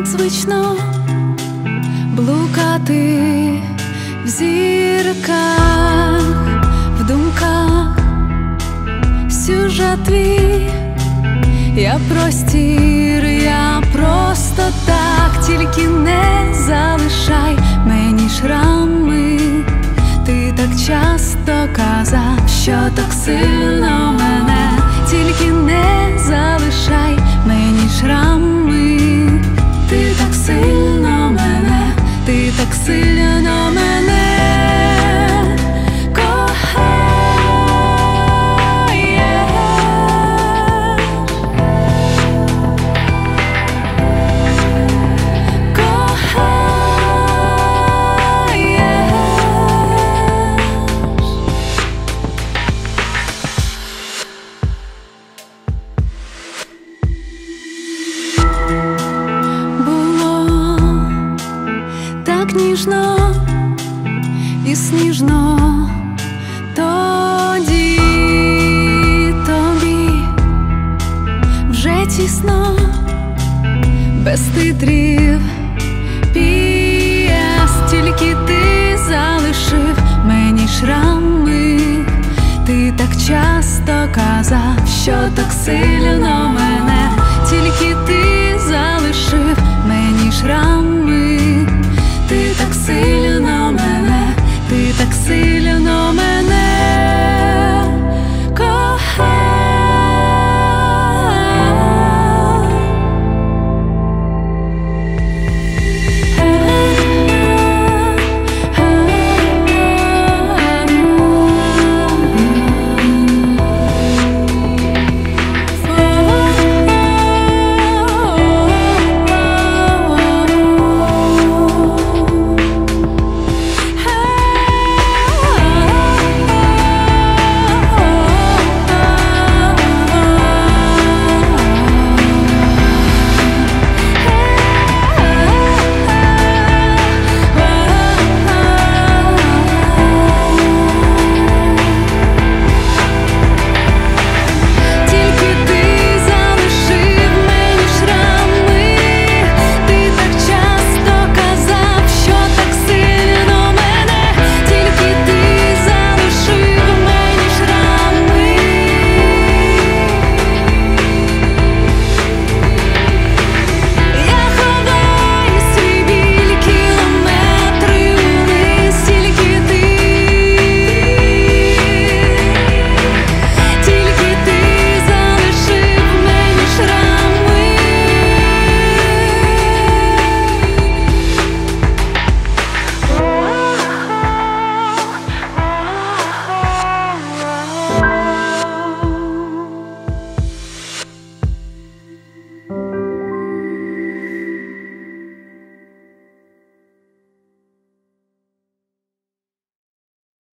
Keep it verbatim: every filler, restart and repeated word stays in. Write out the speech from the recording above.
так звично блукати в зірках, в думках сюжет твій. Я простір, я просто так, тільки не залишай мені шрами. Ти так часто казав, що так сильно мене, тільки не залишай мені шрами. Ти так сильно мене, ти так сильно мене ніжно і сніжно тоді тобі вже тісно, без титрів п'єс, тільки ти залишив мені шрами. Ти так часто казав, що так сильно мене, тільки ти